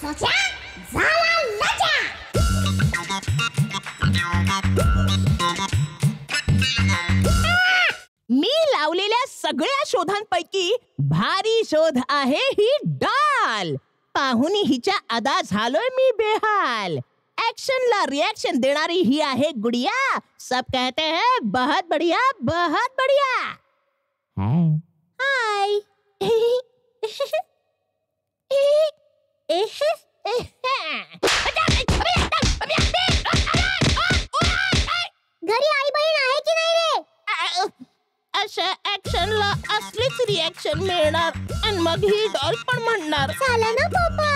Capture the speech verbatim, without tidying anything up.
सोच्या झाला लजा. मी लावलेल्या सगळ्या शोधांपैकी भारी शोध आहे ही डाल. पाहुनी हिच्या अदा झालोय मी बेहाल. एक्शन ला रिएक्शन देणारी ही आहे गुड़िया. सब कहते हैं बहुत बढ़िया बहुत बढ़िया. हाय. घरी आई बहीण आहे की नाही रे? अशा ऍक्शनला असलीच रिएक्शन मिळणार आणि मग ही डॉल पण म्हणणार झालं ना पप्पा.